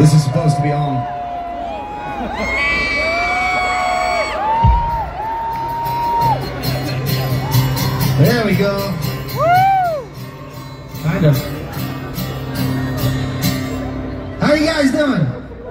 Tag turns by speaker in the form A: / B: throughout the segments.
A: This is supposed to be on. There we go. Woo! Kind of. How are you guys doing?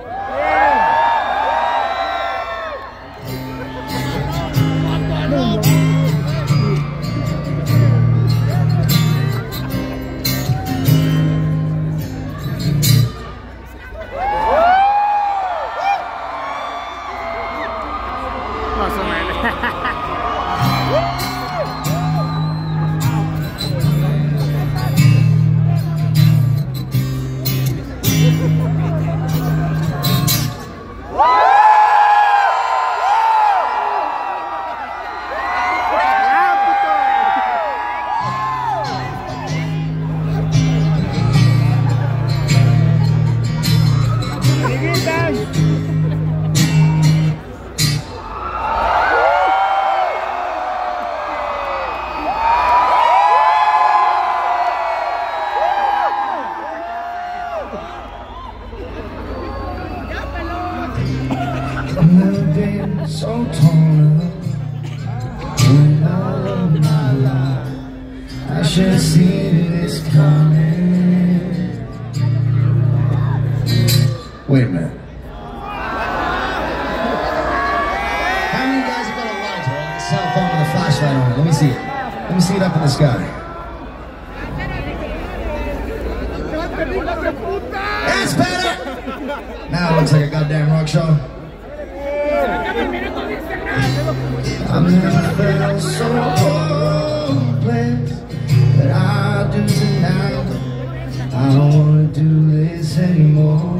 A: I've never been so torn up in all of my life. I should have seen this coming. Wait a minute. How many guys have got a lighter on their cell phone with a flashlight on it? Let me see it. Let me see it up in the sky. That's better! Now it looks like a goddamn rock show. I've never felt so hopeless that I do tonight. I don't wanna do this anymore.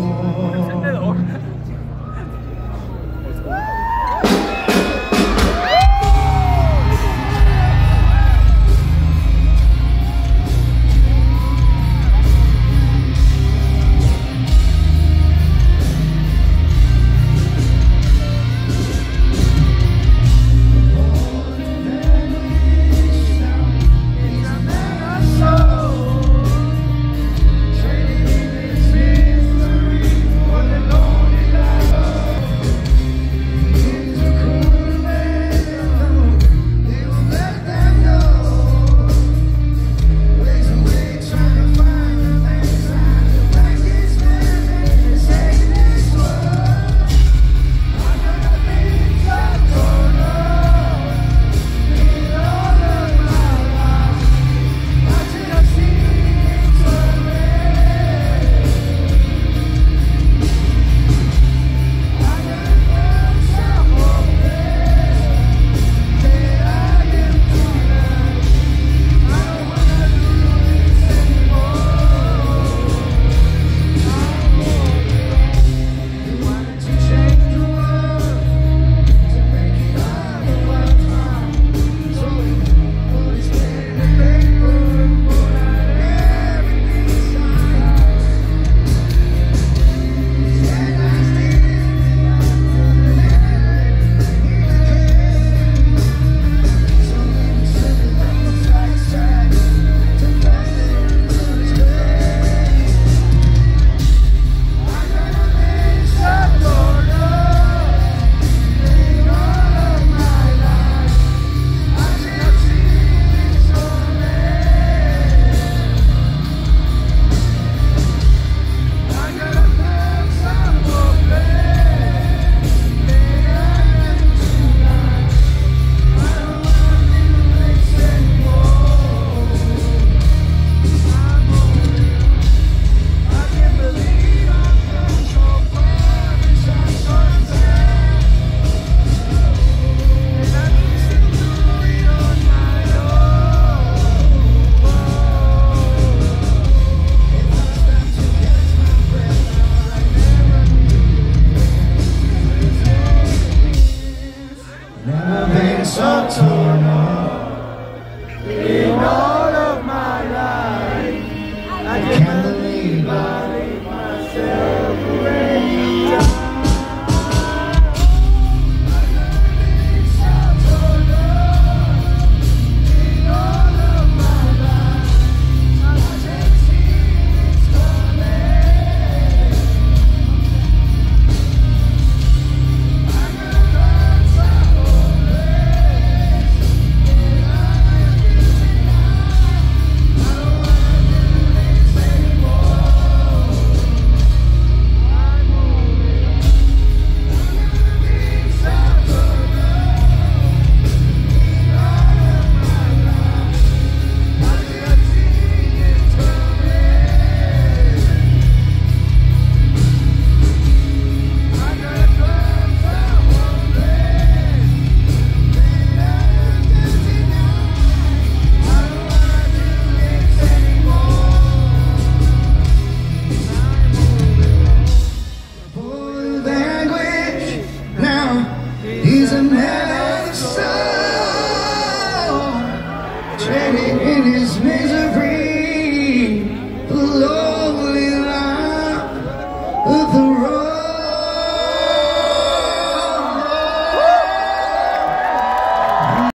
A: So torn up in all